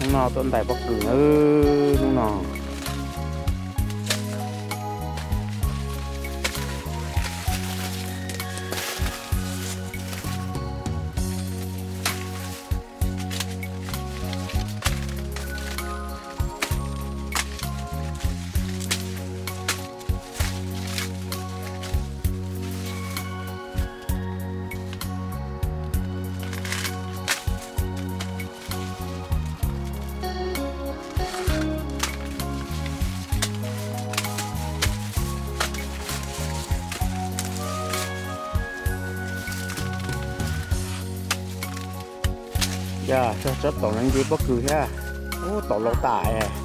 nó tồn tại bất cứ đúng nó dạ cho tổ năng gì bất cứ ha ô tổ lâu tải à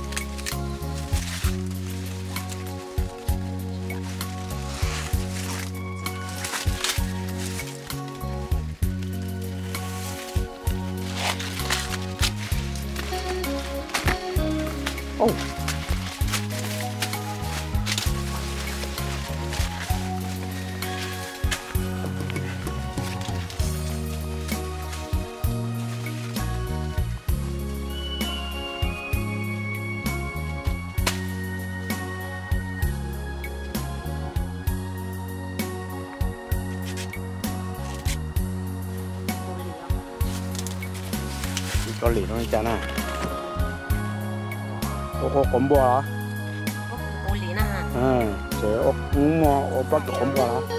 ô có lì nó chán à có cổng bò hả có lì nè sẽ cũng mua bắt cổng bò hả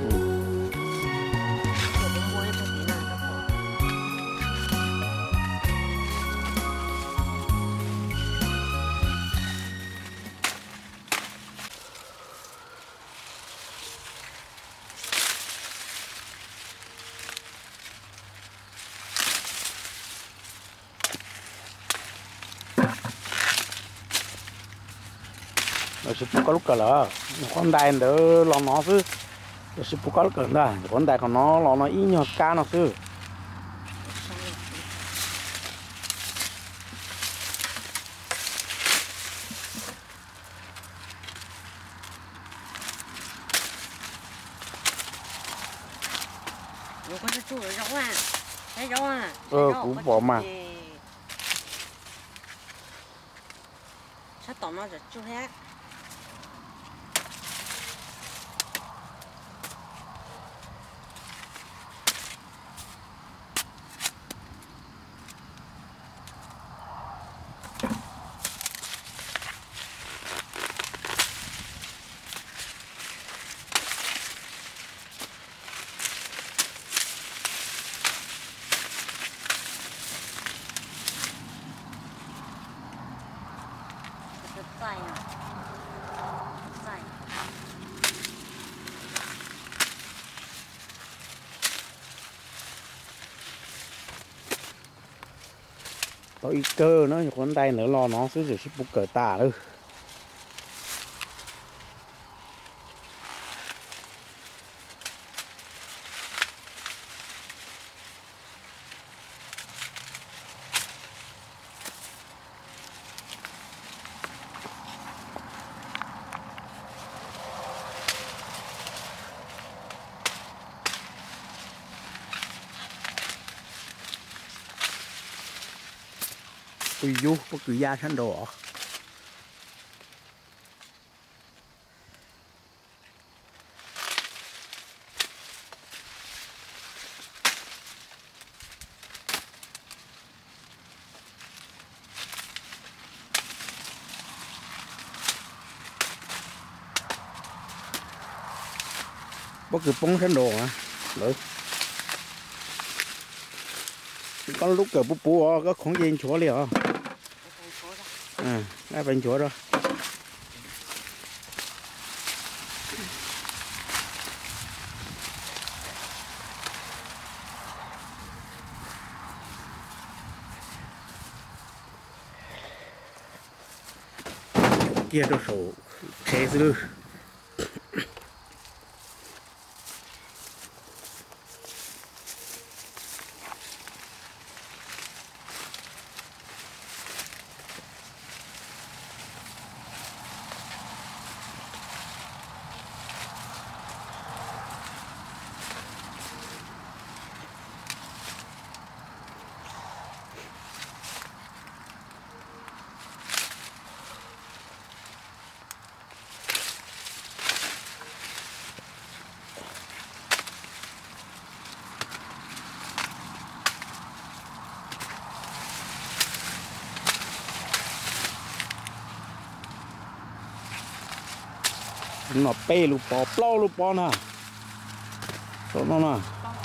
nó sẽ có lúc cả là con đài đỡ lo nó chứ nó sẽ có lúc cả đó con đài còn nó lo nó ít nhờ cá nó chứ con sẽ chui rau à thấy rau à cũng bỏ mà sao tao nó rồi chui hết sai à sai có ít cơ nó con đài nữa lo nó chứ sẽ bút cỡ tả đâu ui du bất cứ da thanh đồ bất cứ bóng thanh đồ hả được có lúc cờ bút bút có không gì chúa liền ngay bên chúa rồi kia đồ sổ thế dư nó bê lụp bò plau lụp bò nè đó nó nè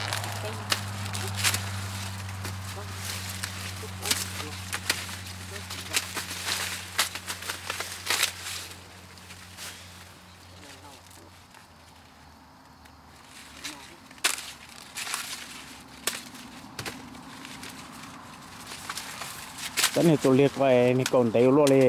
cái này tôi liệt về này còn tiêu luôn đi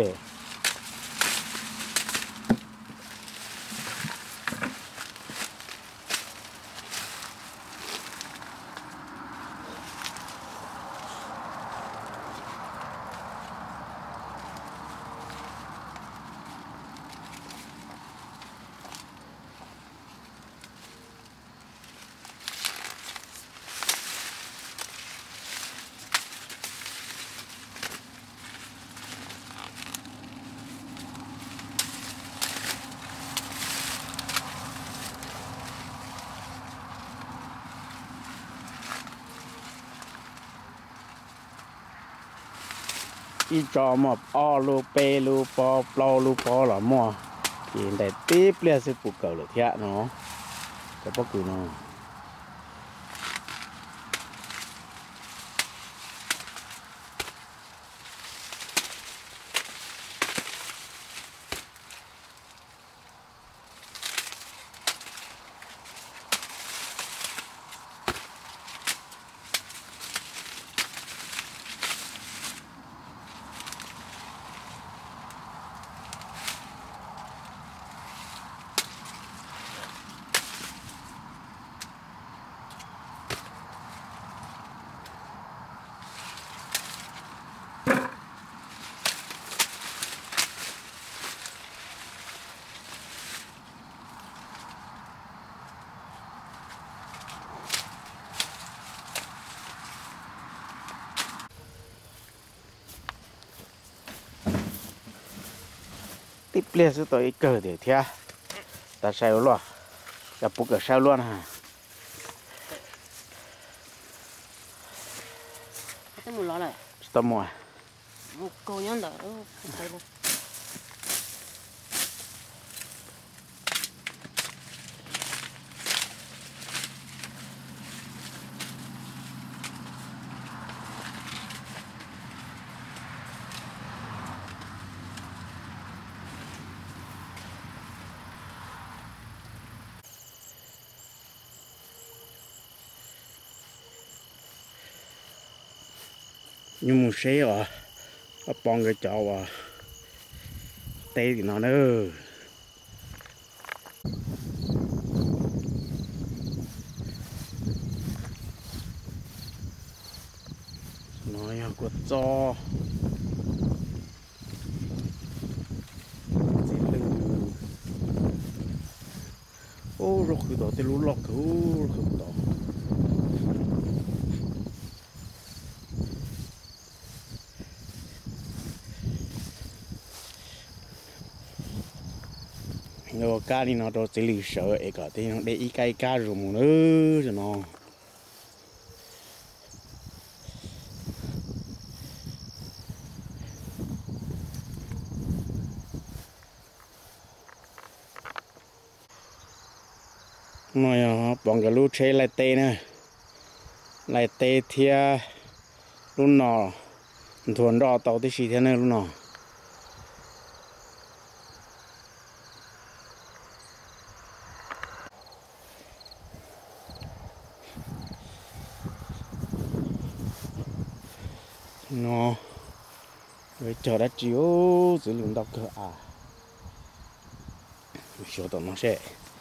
ít cho mà o lu pe lu po plo lu po là mua thì để tiếp lên sẽ phụ cầu được thiệt nó cái bắp cừu nó tiếp lên sẽ tới cờ để thiệt ta sao luôn ta buộc cái sao luôn hả cái mùi lọ này tao mua một cô nhón đỡ nhưng một xe à bong cái chó à tê thì nó nữa nói của cho ô rồi khi đó thì lú lọc cứ đó nó cá đi nó đó chỉ lì sợ ấy cả thì nó để ý cái cá rồi mà nữa rồi nó bọn cái lú chế lại tê nè lại tê thì luôn nọ thuần đó tàu thì xí thế này luôn nọ nó với chờ đã chiếu dưới lưng đọc cơ à số tao nó sẽ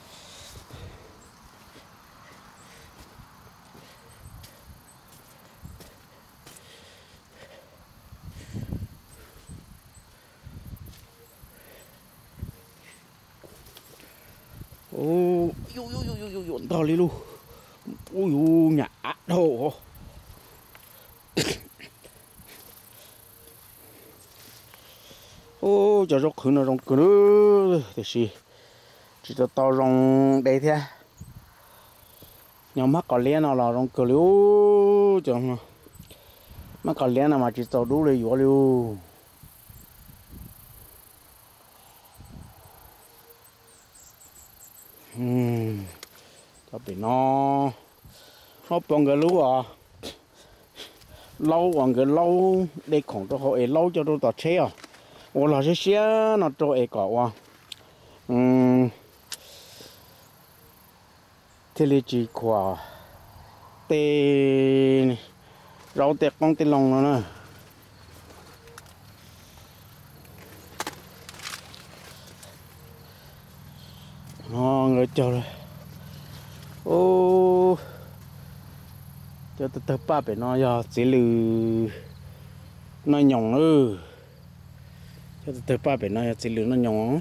ô yo tao đi luôn ôi nhả đâu ô cho rốc hơn nó rong cứ nữa thì chỉ cho tao rong đây thế nhưng mắc còn lẽ nào là rong cứ liu cho mắc còn lẽ nào mà chỉ tao đủ lấy vô liu cho bị nó bằng cái lúa à lâu bằng cái lâu để khổng cho họ ấy lâu cho tôi tao chế à ô là xe nó cho ấy cỏ à thế là chỉ quả tê rau tẹt con tê lòng nó nè người chờ rồi ô cho tôi tập ba phải nói giờ chỉ lừ nó nhỏng cho tôi tập ba phải nói chỉ lừ nó nhỏng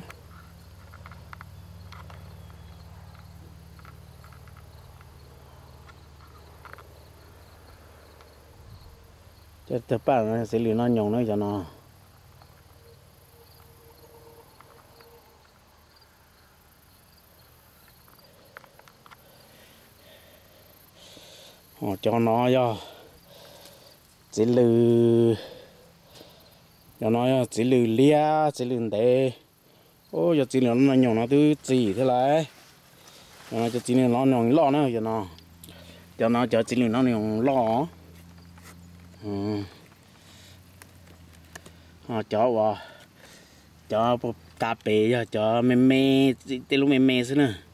cho tập ba nó chỉ lừ nó nhỏng nữa cho nó cho nó cho chỉ lừ cho nó chỉ lừ lia chỉ lừ để ô giờ chỉ lừ nó nhỏng nó thứ gì thế này nó cho chỉ lừ nó nhỏng lo nữa cho nó cho chỉ lừ nó nhỏng lo cho vào cho cà phê cho mê tê lúc mê xí nữa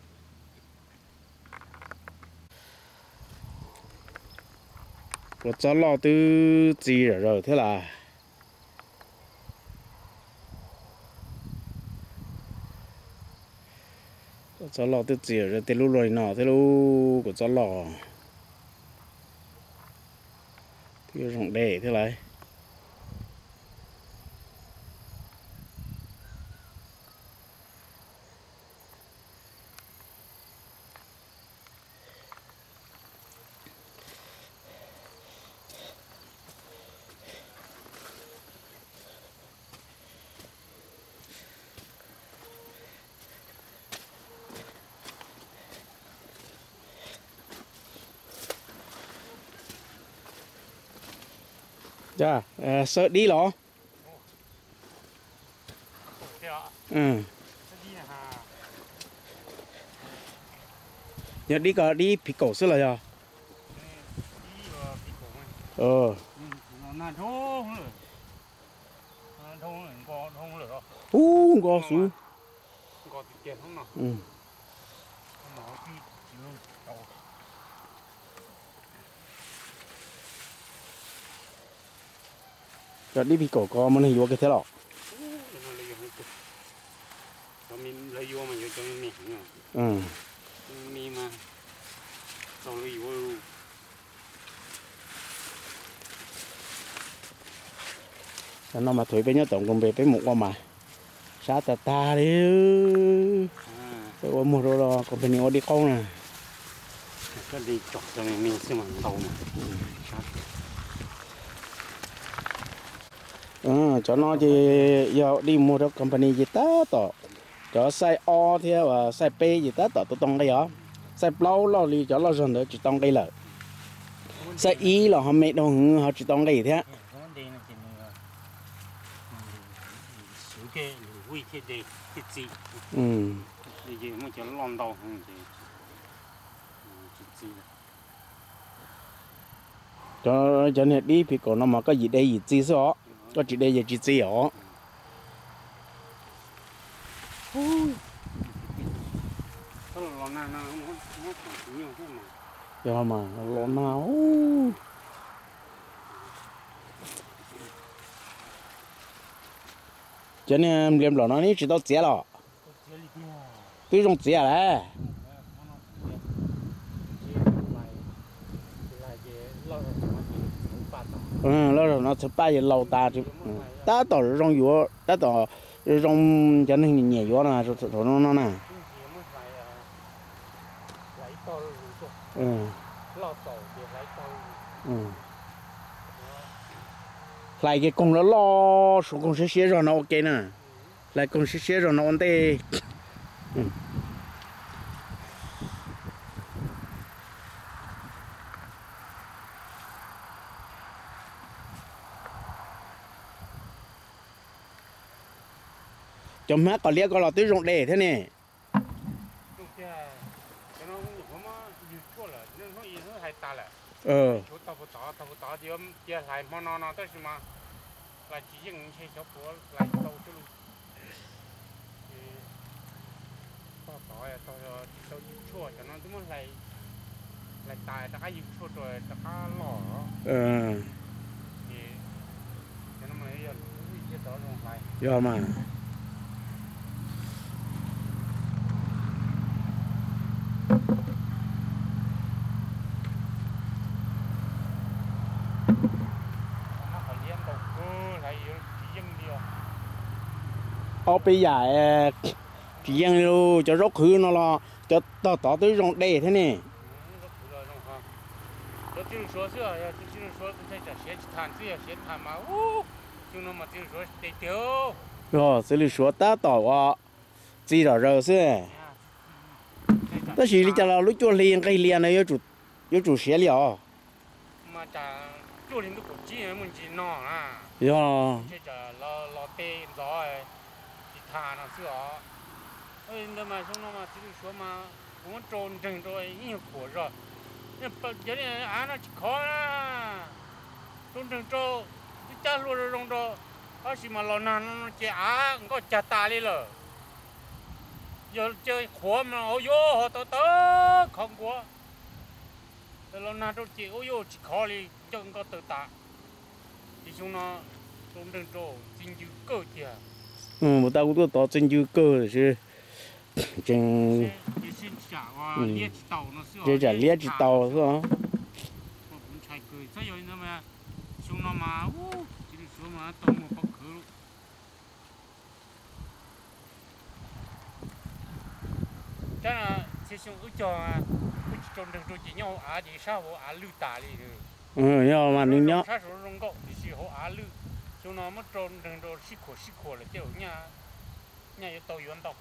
cho lo từ gì rồi thế là cho lo từ gì rồi tê lúc rồi nọ tê lúc của cho lo thì rộng để thế này dạ sợ đi lỏ nhớ đi cả đi phi cổ xưa là giờ có sú cho đi phi cổ có mà này vô cái thế lọ mình lấy vô mà vô cho mình mình mà sau lấy vô cho nó mà thổi bên nhớ tổng công về một qua mà sát ta đi tôi mua rồi còn bên nhau đi không nè cái đi chọc cho mình xem mà đầu mà cho nó thì giờ đi mua được company gì ta tỏ cho sai O theo và sai P gì ta tỏ tôi tông đây hả sai lâu lo đi cho lo rồi nữa chỉ tông đây là sai Y là họ mẹ đâu họ chỉ tông đây thế thì mới cho lon đầu cho nên đi thì còn nó mà có gì đây gì chi số có chỉ đây gì chi hả giờ mà lo nào cho nên em làm nó ní chỉ tao chết rồi tôi trong chết đấy lo rồi nó sẽ bay lâu ta chứ ta tỏ trong yếu ta tỏ trong cho nên nhẹ yếu là rồi nó nè lại cái công nó lo số công sẽ rồi nó ok nè lại công sẽ rồi nó ổn định chấm hết còn lia còn là tưới rộng để thế này chỗ tao phụ tao thì ông chia lại mà nó tới mà là chỉ những xe số của lại tàu chứ thì tao chua cho nó chúng nó lại tài ta cái chua rồi ta cái lỏ thì cho nó mới cái đó luôn lại do mà bây giờ chỉ riêng luôn cho rốt khứ nó lo cho tỏ tới rong đê thế này tôi chỉ nói xưa chỉ nói cái cái sẽ than mà chúng nó mà chỉ nói để tiêu rồi xử lý số ta tỏ chỉ rồi xưa đó chỉ đi cho nó lúc cho liền cái liền này yếu chủ xe liệu mà chả chỗ liền cũng chỉ mình chỉ nọ à do chứ chả lo tê gió chỉ thà nó xưa ơi nhưng mà chúng nó mà chỉ nói mà cũng trôn trừng rồi nhiều khổ rồi nhưng bây giờ này nó chỉ khó là trôn trừng trâu chứ cha luôn rồi trong đó có gì mà lo nàn nó chỉ có chả ta đi rồi giờ chơi khổ mà ôi yo họ tớ không quá lo nàn đâu chỉ ôi yo chỉ khó đi chẳng có tự ta thì chúng nó trôn trừng trâu chính dư cơ kìa một tao cũng tỏ chính dư cơ rồi chứ chừng chơi trả liệt chỉ tàu thôi hả? chúng nó mà chỉ số mà tàu một bậc khứ chắc là sẽ xuống ở cho trong đường đôi chỉ nhau chỉ sao họ lưu tả đi được nhau mà nín nhá sao số rong gạo thì họ lưu chúng nó mất trong đường đôi xí khổ là kiểu nhà tàu yuan tàu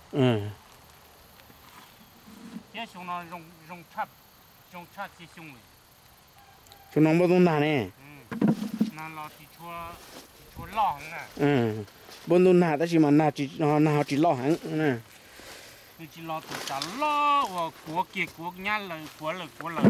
cái chúng nó rong chắp chỉ xuống rồi chúng nó bao nhiêu này nó lo thì chua lò nè bao nhiêu nà ta chỉ mà nà chỉ lò hẳn nè chỉ lo từ cả lo và của nhà là của lời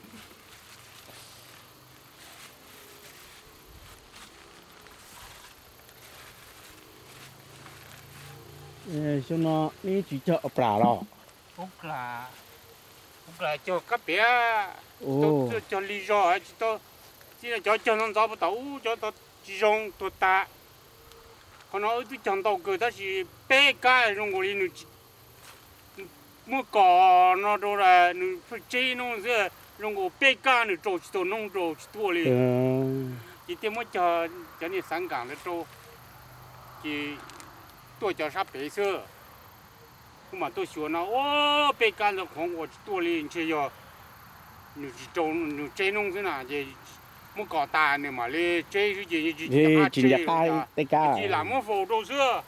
nè chúng nó ní chỉ chợ bả đó ốc là cho các bé cho lý do chỉ là cho nó giáo bắt đầu cho tao chỉ dùng tụt ta còn nó tôi chẳng tao cứ ta chỉ bé cái trong cái này mua cỏ nó đâu là nó phải chơi nó giờ trong cái bé cái nó trâu chỉ tao nông trâu chỉ tua đi chỉ tiếc mới cho nên sáng港的trâu chỉ tôi cho sắp bé xưa mà tôi nói nó ô bé cái nó không có tua đi chỉ giờ nó chỉ trâu nó chơi nông thế nào thì mua cỏ tà này mà lên chơi cái gì chỉ là tay cá chỉ làm mua phô đâu xưa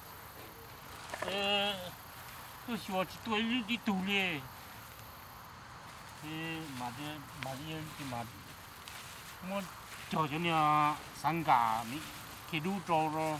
tôi xua chỉ tôi đi tù đi mà mua cho nên sáng cả mi cái đủ trâu rồi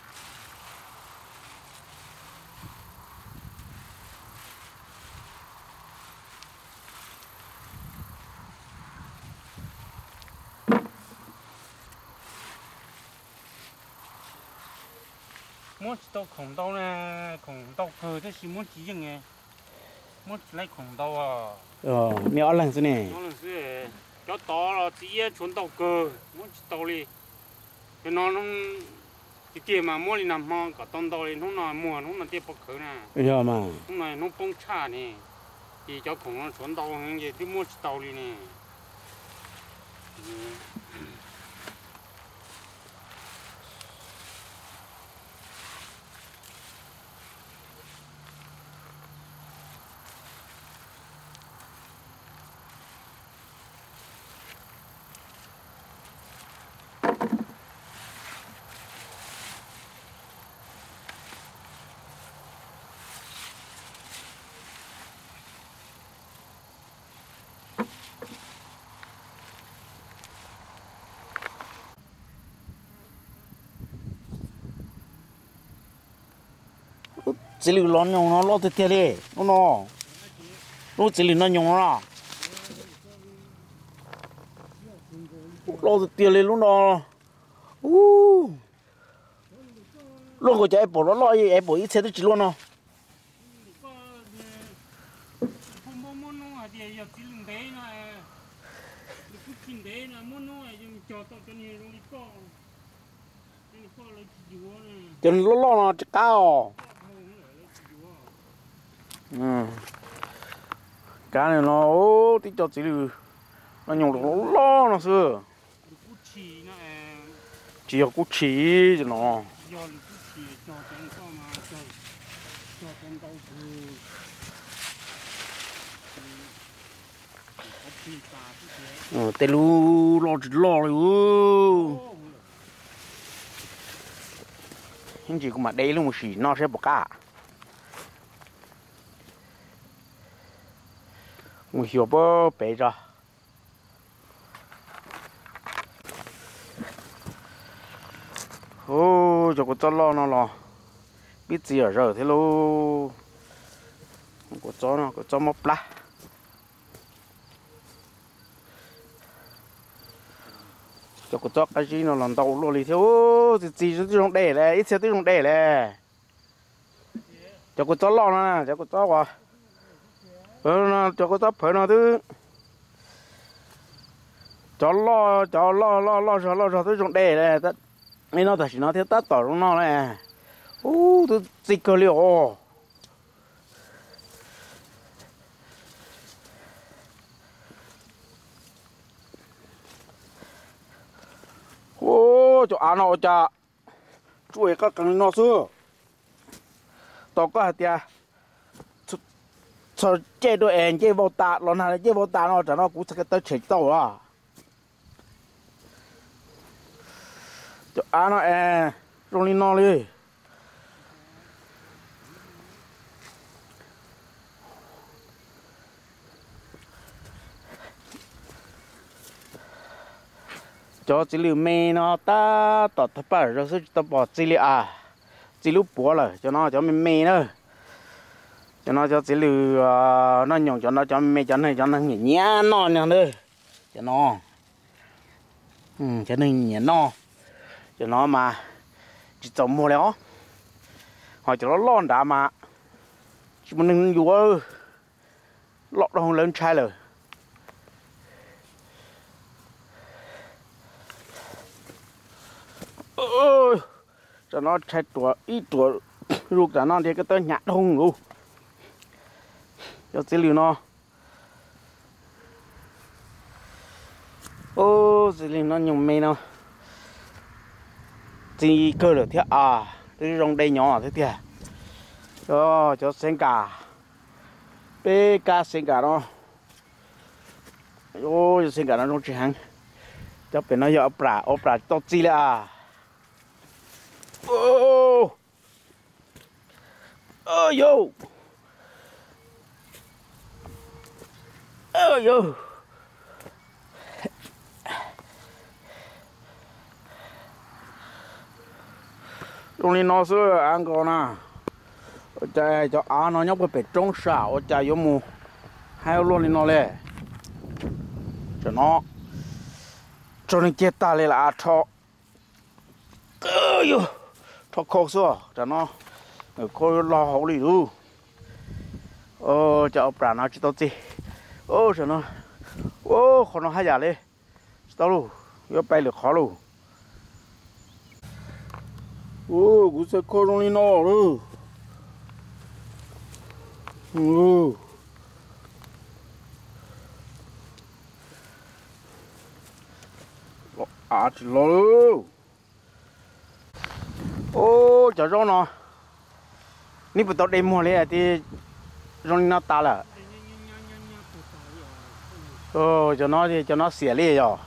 muốn tao khổng đau nè khổng đau cơ thế thì muốn chỉ những nghe muốn lấy khổng đau mèo lần thế này nó là gì cho to là chỉ chuẩn đau cơ muốn đau đi cái nó cái kia mà mua đi nằm mà cả tông đau đi nó là mua nó là tiếp bậc khứ nè giờ mà nó này nó bông cha nè thì cho khổng nó chuẩn đau như vậy thì muốn đau đi nè chỉ lừa nó nhung nó lót thế đi nó chỉ lừa nó nhung ra lo từ tiền lên lúc đó luôn có chạy bỏ nó lo gì em bỏ ít xe tới chỉ luôn nó không có muốn nó thì giờ chỉ lùng đấy nó cứ chín đấy là muốn nó nhưng cho tao cho nhiều đi co là chỉ vô này cho nó lo nó chắc cao cá này nó tí cho chỉ được nó nhổ được nó lo nó xưa chỉ có cú chỉ cho nó tê lu lo chỉ lo rồi nhưng chỉ có mà đây là một xí nó sẽ bỏ cả một hiểu bơ bé ra ô cho con chó lo nó lo biết gì ở giờ thế luôn con chó nó con chó móc lá cho con chó cái gì nó làm đầu luôn đi theo gì nó trong đẻ này ít xe tới trong đẻ này cho con chó lo nó cho con chó qua nó cho con chó phải nó thứ chó lo tới trong đẻ này nên nó thật nó theo tát tỏi trong nó này tôi dịch cơ liệu cho ăn nó chả chuối các cái nó xưa tao có hạt tia cho chơi đôi em chơi vô tạ lần này chơi vô tạ nó chả nó cũng sẽ tới chết tao à cho ăn nó trong đi nó đi cho chỉ lưu mê nó ta tọt thấp bả rồi sẽ ta bỏ chỉ lưu chỉ lưu búa rồi cho nó cho mê nữa cho nó cho chỉ lưu nó nhộng cho nó cho mê cho nó nhẹ nhẹ nó nữa cho nó cho nó nhẹ nó cho nó mà chỉ trồng mua léo hỏi cho nó lon đã mà chỉ muốn đừng vô lọt đâu lớn trai rồi cho nó thay tuổi ít tuổi lúc cho nó thì cái tơ nhạt không luôn cho chỉ lưu nó chỉ lưu nó nhung mê nó chỉ cơ được thế cái rong đây nhỏ thế kìa cho sen cả bê cá sen cả nó sen cả nó trong hàng cho bên nó giờ ốp ra to chi là yo trong này nó xưa ăn con chạy cho nó nhóc cái trong sào chạy vô mù hai luôn đi nó lên cho nó cho nên chết ta lên là cho cho khô xưa cho nó khô lo hậu đi luôn cho ông nó chỉ tao gì cho nó khó nó hay giả lên tao luôn yo bay được khó luôn cú sẽ khô trong đi nó luôn chỉ lo luôn chả rau nó nếu bắt đầu đem mua lên thì rau nó ta là cho nó thì cho nó xỉa lên rồi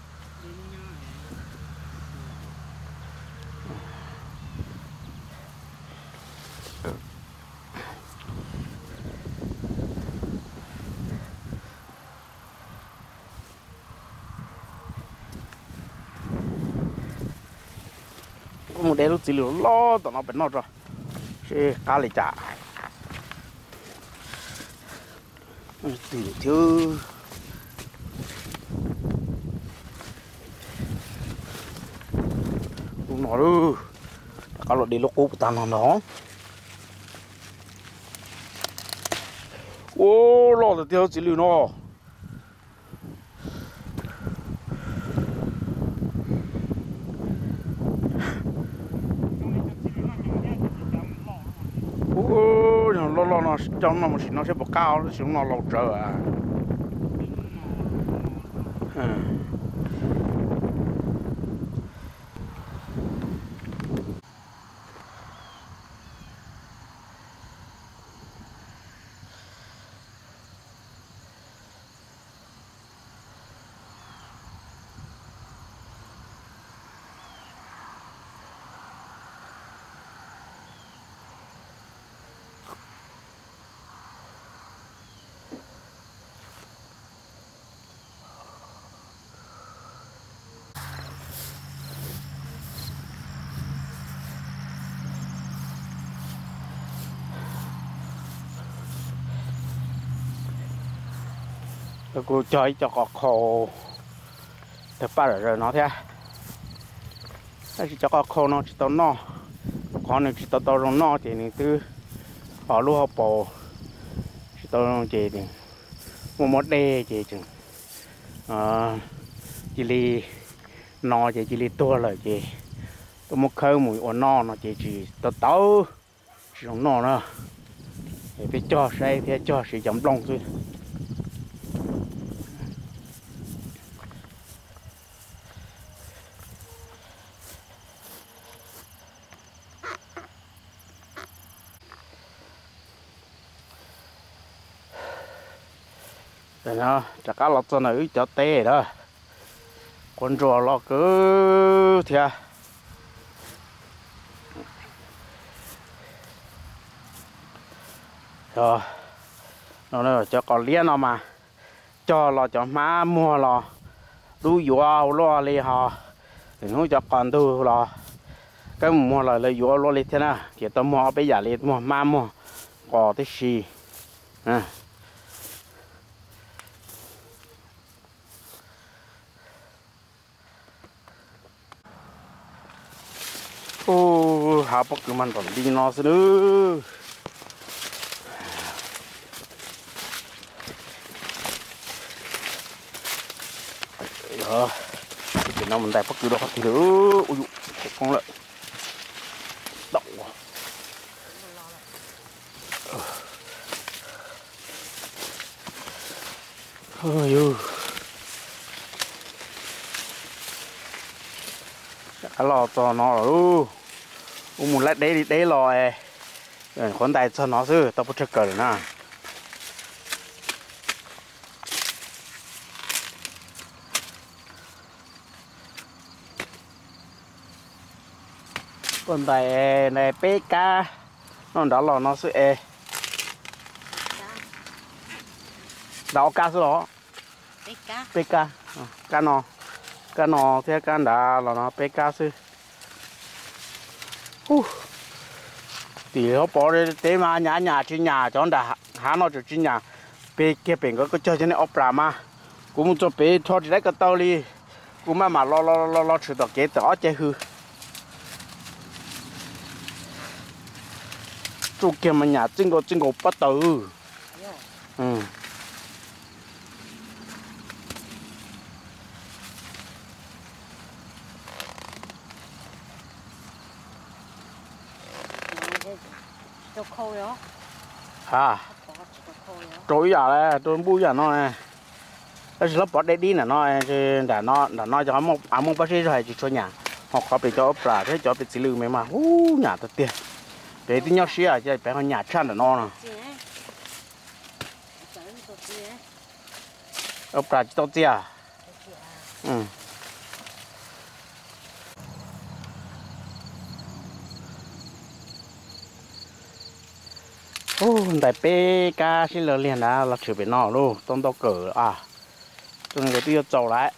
một đêm lúc chỉ lửa lo tao nó bên nó rồi xe cá lì chả chỉ chứ xuống nó luôn có lột đi lúc cũ tao nó đó ô lò được tiêu chỉ lưu nó ô nó trong nó một xí nó sẽ bọc cao nó xuống nó lột trở à cô chơi cho có khô thật ba rồi nó thế chỉ cho có khô nó chỉ tao nó con này chỉ tao rong nó thì này từ họ luôn họ bò chỉ tao chỉ thì một đê chỉ chừng chỉ li nó chỉ li tua rồi chỉ tôi một khơi mùi ổn nó chỉ tao chỉ rong nó nữa để phải cho say phải cho sự giống lông thôi rồi nó chắc cá lọt cho nữ cho tê đó con rùa lo cứ thìa rồi nó cho con liên nó mà cho lo cho má mua lo đu dùa lo li họ thì nó cho con tu lo cái mua là lấy dùa lo li thế nào thì tao mua bây giờ li mua má mua có cái gì à ô hạ bốc cái mình còn đi nó xí nữa giờ cái nó mình đại bốc cái đó thì nữa ôi con lợn động ôi cái lò cho nó rồi muốn lấy đấy đi đấy lò rồi con tay cho nó chứ tao bắt cờ nè con tay này PK nó đó lò nó sẽ đào cá số đó PK cá nó theo cá đá là nó PK sư thì họ bỏ đi tế mà nhà trên nhà cho đã há nó cho trên nhà pe kia bên có chơi cho nên opera mà cũng cho pe thôi thì đấy cái tàu đi cũng mà lo chịu được cái đó chơi hư chú kia mà nhà chính có bắt đầu cho khô đó à trôi giờ này trôi bùi giờ nó này cái lớp bọt đây đi nè nó để nó cho mông bác sĩ rồi chỉ cho nhà hoặc có bị cho opera thế cho bị xử lý mấy mà nhà thật tiền để tí nhau xíu chứ bé con nhà chăn là nó nè opera chỉ tao chia đại PK xin lỗi liền đã là chịu bị nọ luôn tông tao cỡ cho nên cái tiêu trầu lại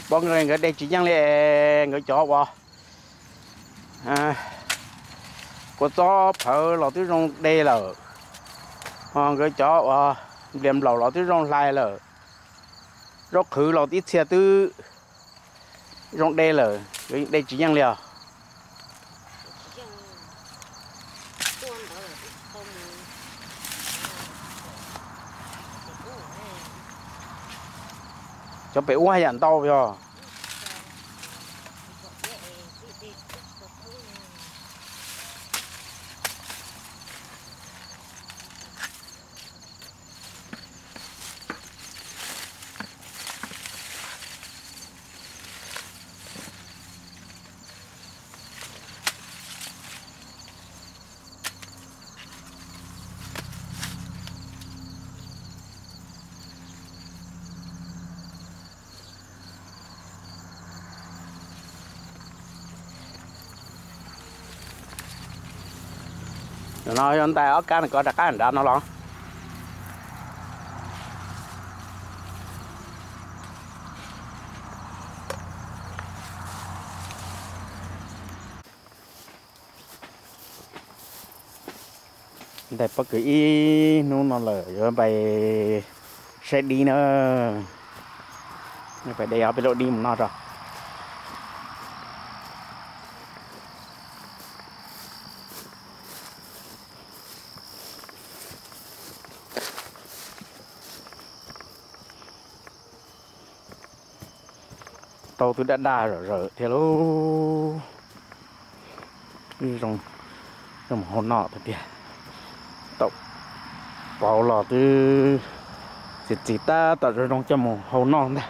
bọn người người đây chỉ nhang lệ người chó bò có chó phở lò tí rong đây là người chó bò liềm lò lò tí rong lại là róc khử lò tí xe tư rong đây là đây chỉ nhang lệ cho bé uống hay dặn to rồi nói anh ta ở cá này có đặt cá anh nó lo đẹp bất kỳ nó lở rồi bài sẽ đi nữa phải để ở bên lộ đi một nó rồi tàu tôi đã đa rồi thì luôn đi trong một hòn nọ thật kìa tàu bảo lò từ chỉ ta tạo ra trong một hòn nọ này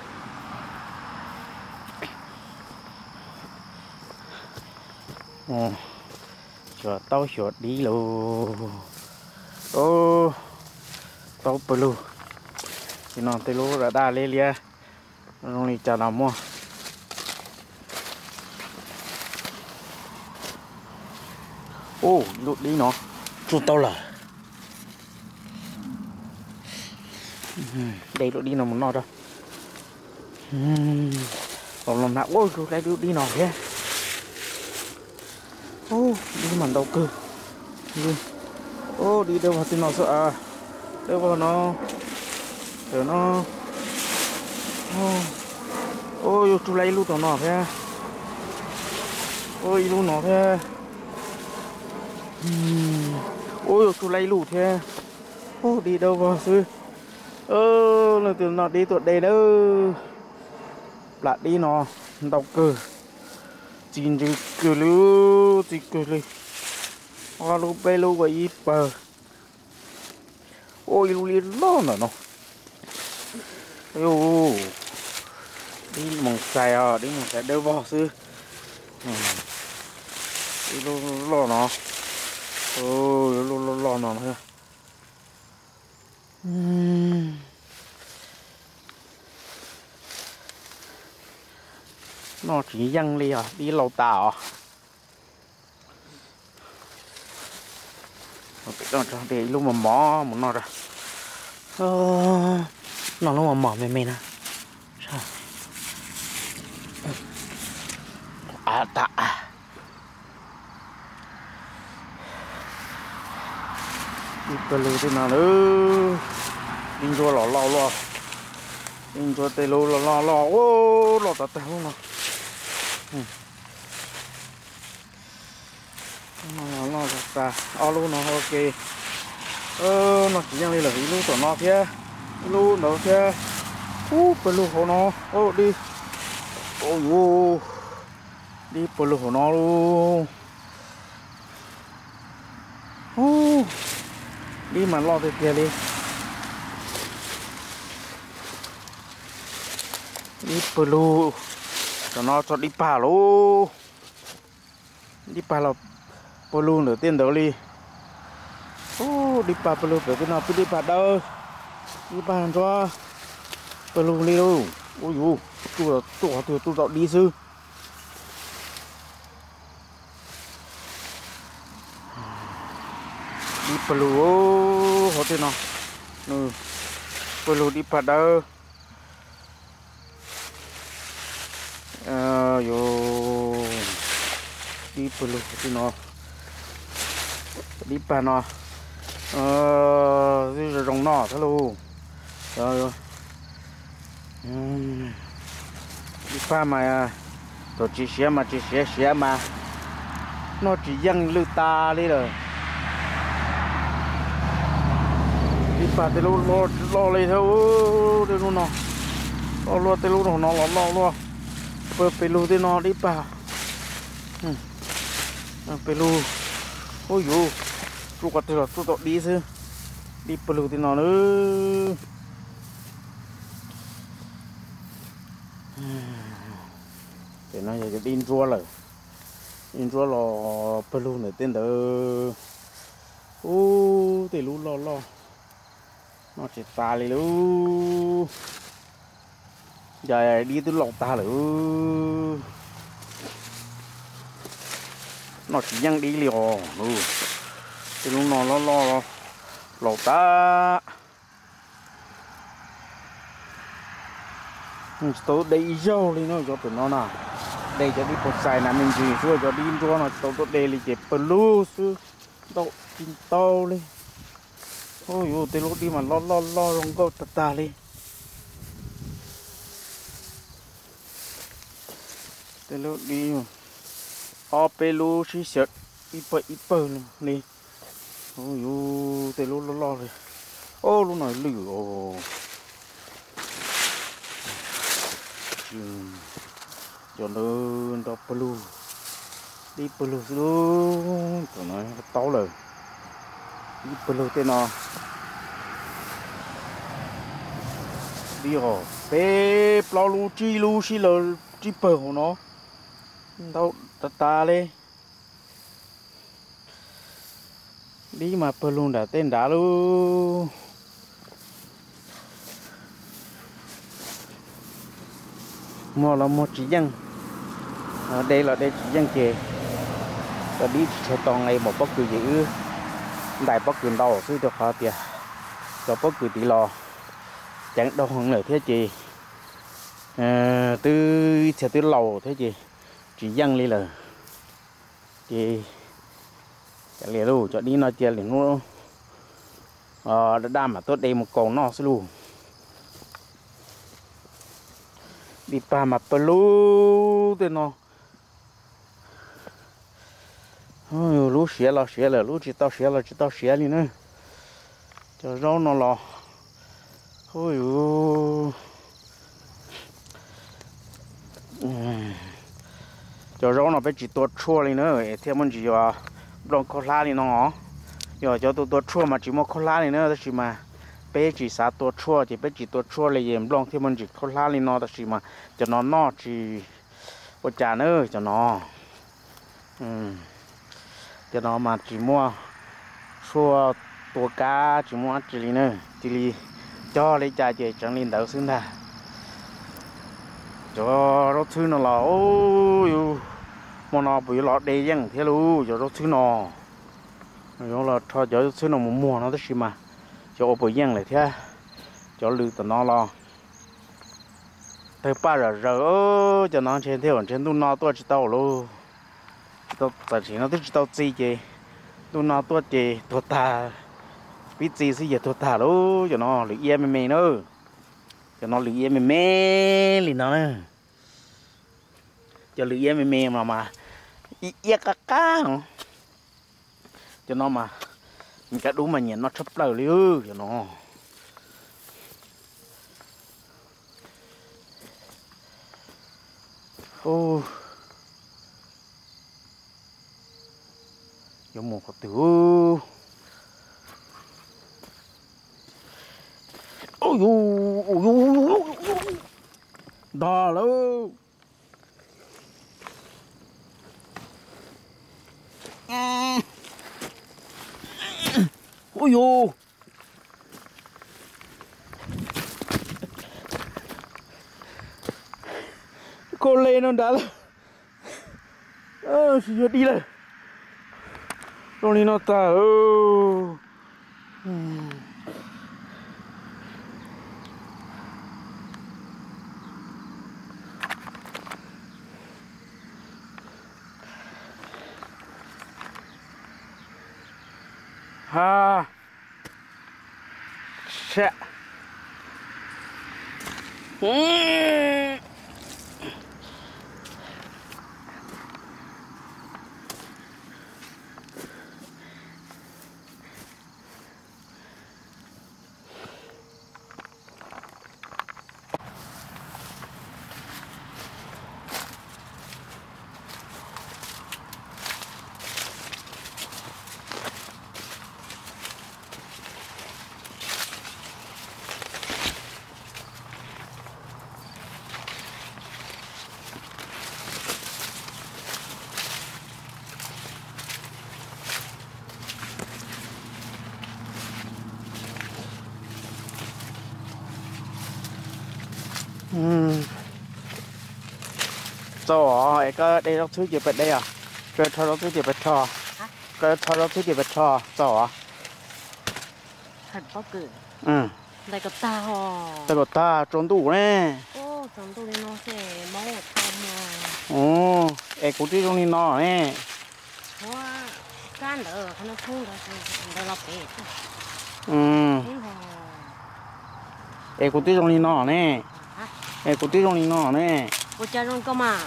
cho tàu chuột đi luôn ô tàu blue thì nó tới lúc đã đa lên lia nó đi chào nào mua ô lụt đi nó chuột tao là đây lụt đi nó một nó đâu còn làm nào ôi cái lụt đi nó thế ô đi màn đầu cơ ô đi đâu mà tin nó sợ à đâu vào nó để nó ôi chú lấy luôn tao nó thế ôi luôn nó thế ôi chú lấy luôn thế ô đi đâu vào sư là từ nó đi tuột đây đó lại đi nó đọc cờ chín chữ cờ lưu chỉ cờ lưu lu bê lu vậy bờ ôi lu li lo nó ô đi mong xài à đi mong xài đâu vào sư đi lo nó ôi lo nó thôi nó chỉ dăng đi à đi lâu tàu à nó để lúc mà mỏ một nó rồi nó lúc mà mỏ mềm nè à tạ đi từ từ thế nào nữa đi cho lo đi cho tê lô lo ô lo tạ không nào nó ra luôn nó ok nó chỉ đang đi là lu tỏ nó kia lu nó kia bờ lu của nó đi ôi đi bờ lu của nó luôn đi mà lo từ kia đi đi bờ lu cho nó cho đi pa luôn đi pa là polu nửa tiên đầu đi đi pa polu phải cái nào cứ đi pa đâu đi pa làm cho polu đi đâu ôi dồi tôi dọn đi sư đi polu họ tên nào polu đi pa đâu Yo đi perlu thì nó đi pa nó đi rong nọ thế luôn rồi đi pa mà tổ chỉ xe mà nó chỉ dăng lư ta đi rồi đi pa thì lo lấy theo đi luôn nó lo thì luôn nó lo pelu thì nó đi pa pelu ôi dồi chú có thể là tôi đi chứ đi pelu thì nó nữa để nó giờ đi rùa rồi in rùa lò pelu này tên đỡ ô thì lú lo nó chỉ ta đi lú giờ đi từ lọc ta nữa nó chỉ nhang đi liều thì lúc nó lo lọc ta tôi đây dâu đi nó cho tụi nó nào đây cho đi một xài là mình chỉ xưa cho đi cho nó tôi đây là chỉ blue xưa đâu chín to đi ôi dồi từ lúc đi mà lo rong câu ta đi từ lúc đi mà pelu chỉ sợ ít bơ nè ôi dồi từ lúc lo rồi ô lúc này lử cho nó đọc pelu đi pelu luôn tụi nó to rồi đi pelu tên nó đi hồ bé plau lu chi lờ chi bờ của nó đâu ta lên đi mà pelu đã tên đã luôn mua là một chỉ dân đây là đây chỉ dân kề và đi cho toàn ngày một bất cứ gì đại bất cứ đâu cứ được họ tiền cho bất cứ tí lò chẳng đâu hơn nữa thế chị từ lầu thế chị chỉ dân đi là chị chả lẽ luôn cho đi nó chia liền nó đam mà tốt đây một cầu nó sẽ luôn đi pa mà pelu thì nó ôi lú xé là lú chỉ tao xé đi nữa cho rau nó lò ôi cho rau nó phải chỉ tuột chua đi nữa theo mình chỉ vào lòng khó lá đi nó giờ cho tôi tuột chua mà chỉ một khó lá đi nữa thì mà bé chỉ xả tuột chua chỉ bé chỉ tuột chua là gì lòng theo mình chỉ khó lá đi nó thì mà cho nó chỉ có trả nữa cho nó cho nó mà chỉ mua chua tua cá chỉ mua chỉ đi nữa chỉ đi cho lấy trà chỉ chẳng lên đỡ xứng ra cho nó thứ nó là ôi mà nó bị lọt đây dân thế luôn cho nó thứ nó là cho thứ nó mua nó tới mà cho bị dân lại thế cho lưu tụi nó lo tới ba giờ cho nó trên theo trên tu nó tôi chỉ tao luôn tao tại chỉ nó tới tao chi chứ tu nó tôi chỉ tôi ta biết gì sẽ giờ tôi ta luôn cho nó lười em mày nữa cho nó lười em mày liền nó nữa cho lười em mày mà ít cá cho nó mà mình cả đúng mà nhìn nó sắp lời luôn cho nó ô giống một cái tiểu ôi đỏ luôn ôi dồi cô lên nó đã là đi lên rồi đi nó ta ha sẽ cho cái đây nó thứ gì vậy đây à cái thao nó thứ gì vậy cho cái thao nó thứ gì vậy cho cho Thật bao cử. ừ Đây có ta hò. tại vì ta trốn tủ nè Ô, chúng tôi nó sẽ máu thơm mà. ồ em cũng đi trong đi nó nè Hoa, can đỡ, nó không đỡ lọc bể. ừ Không hò. em cũng đi trong đi nó nè Hả? em cũng đi trong đi nó nè Cô cha rong cơ mà.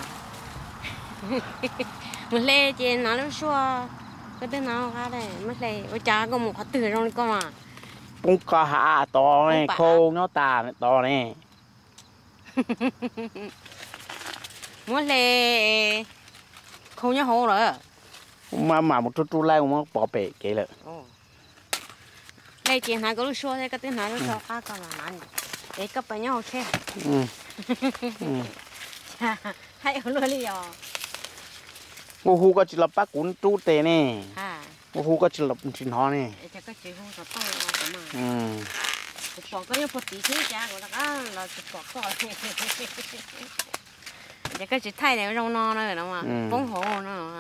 Một lê trên nó nó xua. Cái tên nào khác đây, mất lê. Cô cha có một khóa tử rong cơ mà. cũng có hạ to nè Không bả. khô nó tà to nè Một lê không nhớ hồ rồi. mà một chút lại mà bỏ bể cái là Ồ. Lê trên nó có lúc xua thế cái tên nào nó xua khác cơ mà nắn. Để cấp vào nhau xe. ừ ừ Hay ở luôn đi rồi. ô hu có chỉ là bác cũng chú tê nè À, ô hu có chỉ là chuyện họ nè để cho cái chị không có to rồi mà. ừ Cục bò có những phật tí thế cha của nó là cục bò coi. Để cái chị thay này rau no nữa đâu mà, bông hồ nữa.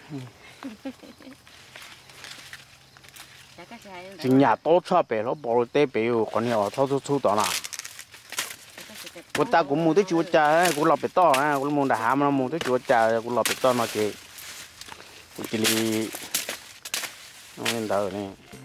Để cái chị hay chỉ nhà to cho bể nó bỏ tê bể còn nhiều thao thu đó là cô ta cũng muốn tới chúa cha cũng lọp bể to á cũng muốn đã ham nó muốn tới chúa cha cũng lọp bể to mà kì cũng chỉ li nó lên đầu này